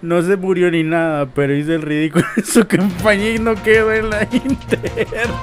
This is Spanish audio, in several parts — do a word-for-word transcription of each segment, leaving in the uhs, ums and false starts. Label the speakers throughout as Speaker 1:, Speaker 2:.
Speaker 1: No se murió ni nada, pero hizo el ridículo en su campaña y no quedó en la interna.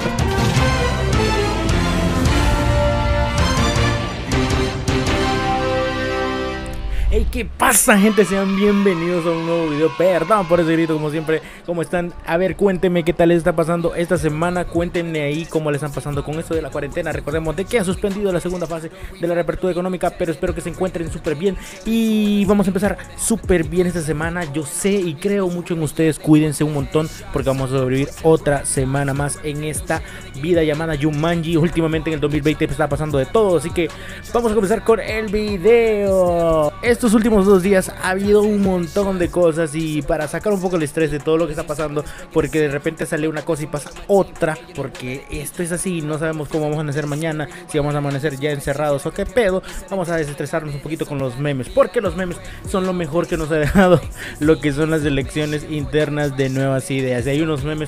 Speaker 1: Hey, ¿qué pasa, gente? Sean bienvenidos a un nuevo video. Perdón por ese grito, como siempre. ¿Cómo están? A ver, cuéntenme qué tal les está pasando esta semana. Cuéntenme ahí cómo les están pasando con esto de la cuarentena. Recordemos de que ha suspendido la segunda fase de la reapertura económica, pero espero que se encuentren súper bien. Y vamos a empezar súper bien esta semana. Yo sé y creo mucho en ustedes. Cuídense un montón porque vamos a sobrevivir otra semana más en esta vida llamada Jumanji. Últimamente en el dos mil veinte está pasando de todo, así que vamos a comenzar con el video. Estos últimos dos días ha habido un montón de cosas y para sacar un poco el estrés de todo lo que está pasando, porque de repente sale una cosa y pasa otra, porque esto es así, no sabemos cómo vamos a amanecer mañana, si vamos a amanecer ya encerrados o qué pedo. Vamos a desestresarnos un poquito con los memes, porque los memes son lo mejor que nos ha dejado lo que son las elecciones internas de nuevas ideas. Y hay unos memes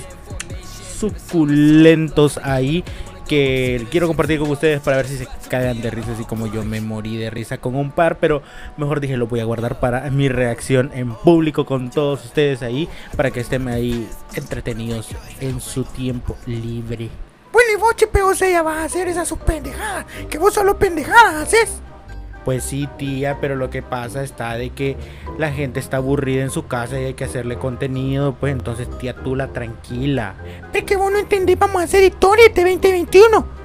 Speaker 1: suculentos ahí que quiero compartir con ustedes para ver si se cagan de risa, así como yo me morí de risa con un par, pero mejor dije lo voy a guardar para mi reacción en público con todos ustedes ahí, para que estén ahí entretenidos en su tiempo libre.
Speaker 2: Bueno, y vos, Chepe, o sea, ya vas a hacer esa sus pendejadas, que vos solo pendejadas haces.
Speaker 1: Pues sí, tía, pero lo que pasa está de que la gente está aburrida en su casa y hay que hacerle contenido. Pues entonces, tía Tula, tranquila.
Speaker 2: Es que vos no entendés, vamos a hacer historia este veinte veintiuno.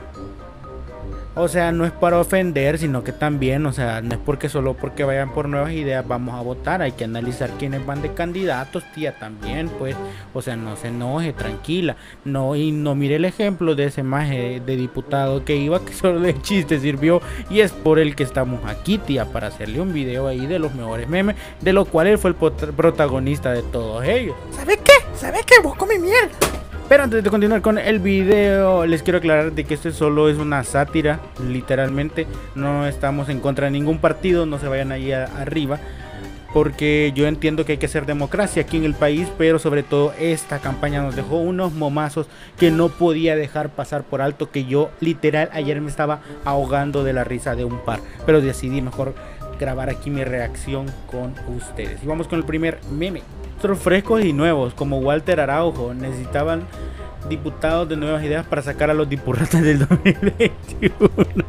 Speaker 1: O sea, no es para ofender, sino que también, o sea, no es porque solo porque vayan por nuevas ideas vamos a votar. Hay que analizar quiénes van de candidatos, tía, también, pues. O sea, no se enoje, tranquila. No, y no mire el ejemplo de ese maje de diputado que iba, que solo de chiste sirvió. Y es por el que estamos aquí, tía, para hacerle un video ahí de los mejores memes, de lo cual él fue el protagonista de todos ellos.
Speaker 2: ¿Sabes qué? ¿Sabes qué? Vos come mierda.
Speaker 1: Pero antes de continuar con el video, les quiero aclarar de que esto solo es una sátira, literalmente. No estamos en contra de ningún partido, no se vayan ahí a, arriba. Porque yo entiendo que hay que hacer democracia aquí en el país, pero sobre todo esta campaña nos dejó unos momazos que no podía dejar pasar por alto, que yo literal ayer me estaba ahogando de la risa de un par. Pero decidí mejor grabar aquí mi reacción con ustedes. Y vamos con el primer meme. Frescos y nuevos como Walter Araujo necesitaban diputados de nuevas ideas para sacar a los dipurratas del dos mil veintiuno.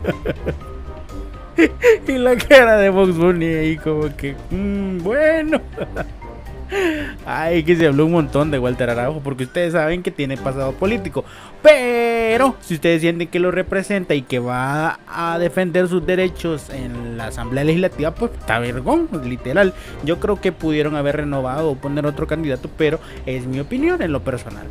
Speaker 1: Y la cara de Box Bunny ahí como que mmm, bueno. Ay, que se habló un montón de Walter Araujo porque ustedes saben que tiene pasado político, pero si ustedes sienten que lo representa y que va a defender sus derechos en la Asamblea Legislativa, pues está vergón, literal. Yo creo que pudieron haber renovado o poner otro candidato, pero es mi opinión en lo personal.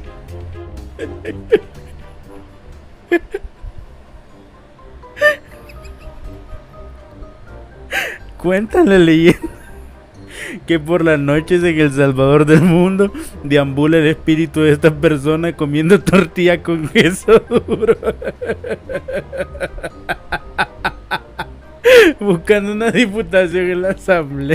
Speaker 1: Cuentan la leyenda que por las noches en El Salvador del mundo deambula el espíritu de esta persona comiendo tortilla con queso duro, buscando una diputación en la asamblea.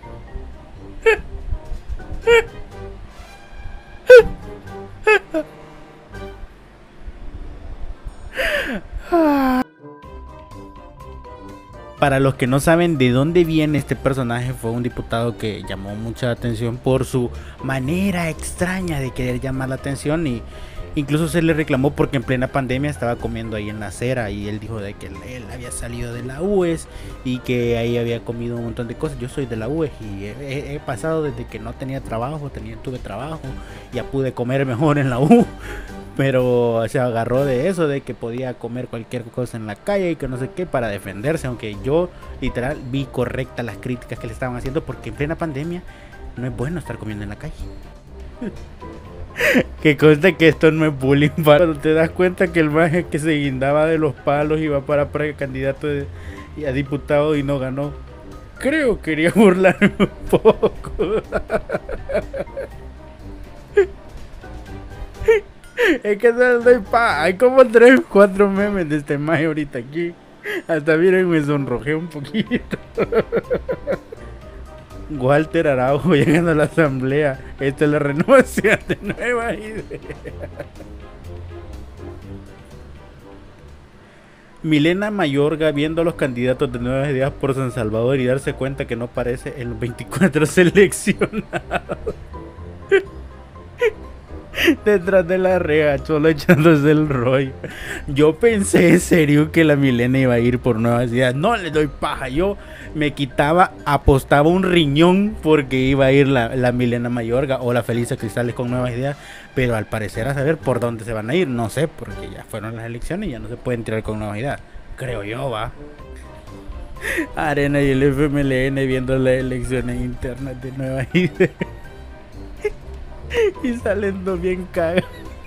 Speaker 1: Para los que no saben de dónde viene este personaje, fue un diputado que llamó mucha atención por su manera extraña de querer llamar la atención, y incluso se le reclamó porque en plena pandemia estaba comiendo ahí en la acera y él dijo de que él había salido de la U E S y que ahí había comido un montón de cosas. Yo soy de la U E S y he, he pasado desde que no tenía trabajo, tenía, tuve trabajo, ya pude comer mejor en la U. Pero se agarró de eso, de que podía comer cualquier cosa en la calle y que no sé qué para defenderse, aunque yo literal vi correctas las críticas que le estaban haciendo, porque en plena pandemia no es bueno estar comiendo en la calle. Que consta que esto no es bullying, pero te das cuenta que el maje que se guindaba de los palos iba para precandidato a diputado y no ganó. Creo que quería burlarme un poco. Es que no pa, hay como tres, cuatro memes de este maje ahorita aquí. Hasta miren, me sonrojé un poquito. Walter Araujo llegando a la asamblea. Esta es la renovación de nuevas ideas. Milena Mayorga viendo a los candidatos de Nuevas Ideas por San Salvador y darse cuenta que no aparece en los veinticuatro seleccionados. Detrás de la reja, solo echándose el rollo. Yo pensé en serio que la Milena iba a ir por Nuevas Ideas. No le doy paja. Yo me quitaba, apostaba un riñón porque iba a ir la, la Milena Mayorga o la Felisa Cristales con Nuevas Ideas. Pero al parecer a saber por dónde se van a ir. No sé, porque ya fueron las elecciones y ya no se pueden tirar con Nuevas Ideas. Creo yo, va. Arena y el F M L N viendo las elecciones internas de Nuevas Ideas. Y saliendo bien caga.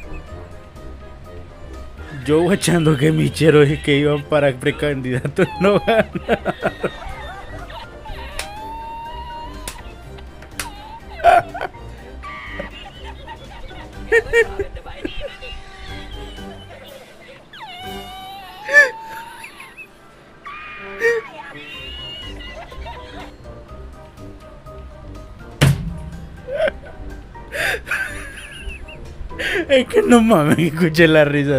Speaker 1: Yo guachando que micheros y que iban para precandidatos no ganan. Es que no mames, escuché la risa.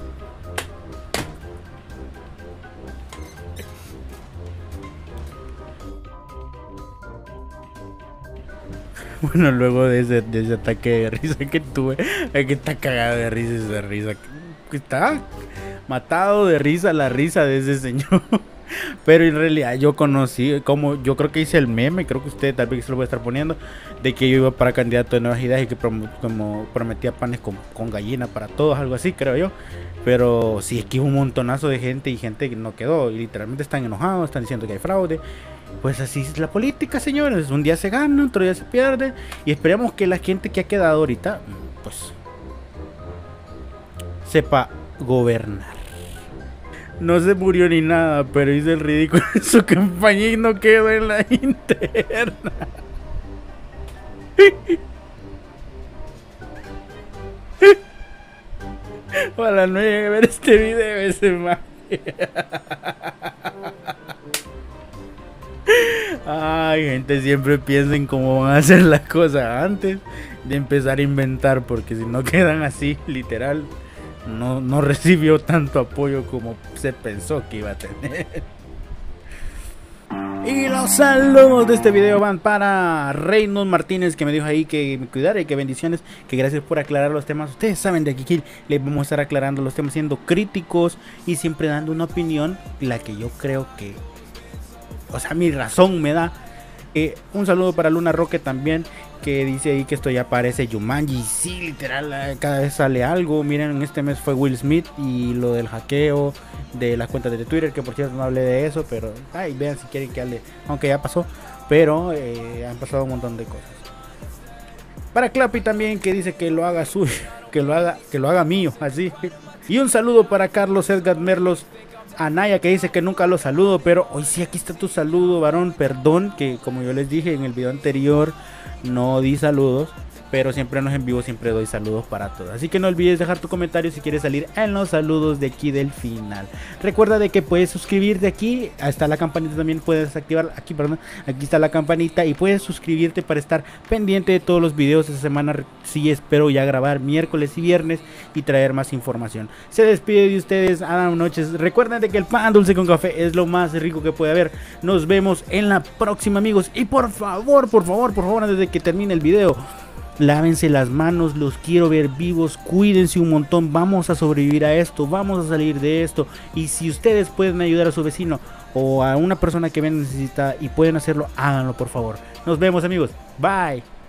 Speaker 1: Bueno, luego de ese, de ese ataque de risa que tuve, es que está cagado de risa esa risa. Que está matado de risa la risa de ese señor. Pero en realidad yo conocí, como yo creo que hice el meme, creo que usted tal vez se lo voy a estar poniendo, de que yo iba para candidato de Nuevas Ideas y que prom como prometía panes con, con gallina para todos, algo así, creo yo. Pero sí, es que hubo un montonazo de gente y gente que no quedó y literalmente están enojados, están diciendo que hay fraude. Pues así es la política, señores. Un día se gana, otro día se pierde. Y esperemos que la gente que ha quedado ahorita, pues, sepa gobernar. No se murió ni nada, pero hizo el ridículo en su campaña y no quedó en la interna. Ojalá no llegue a ver este video ese más. Ay, gente, siempre piensen cómo van a hacer las cosas antes de empezar a inventar, porque si no quedan así, literal, no, no recibió tanto apoyo como se pensó que iba a tener. Y los saludos de este video van para Reynolds Martínez, que me dijo ahí que me cuidara y que bendiciones, que gracias por aclarar los temas. Ustedes saben de aquí les vamos a estar aclarando los temas, siendo críticos y siempre dando una opinión, la que yo creo que, o sea, mi razón me da. Eh, un saludo para Luna Roque también, que dice ahí que esto ya parece Jumanji. Sí, literal, cada vez sale algo. Miren, en este mes fue Will Smith y lo del hackeo de las cuentas de Twitter, que por cierto no hablé de eso, pero ay, vean si quieren que hable, aunque ya pasó, pero eh, han pasado un montón de cosas. Para Clappy también, que dice que lo haga suyo, que lo haga, que lo haga mío, así. Y un saludo para Carlos Edgar Merlos Anaya, que dice que nunca lo saludo, pero hoy sí, aquí está tu saludo, varón. Perdón que como yo les dije en el video anterior no di saludos, pero siempre en los en vivo siempre doy saludos para todos. Así que no olvides dejar tu comentario si quieres salir en los saludos de aquí del final. Recuerda de que puedes suscribirte aquí, está la campanita también, puedes activar aquí, perdón, aquí está la campanita y puedes suscribirte para estar pendiente de todos los videos. Esta semana sí espero ya grabar miércoles y viernes y traer más información. Se despide de ustedes Adam Noches. Recuerden de que el pan dulce con café es lo más rico que puede haber. Nos vemos en la próxima, amigos, y por favor, por favor, por favor, antes de que termine el video, lávense las manos, los quiero ver vivos, cuídense un montón, vamos a sobrevivir a esto, vamos a salir de esto. Y si ustedes pueden ayudar a su vecino o a una persona que ven necesitada y pueden hacerlo, háganlo por favor. Nos vemos, amigos, bye.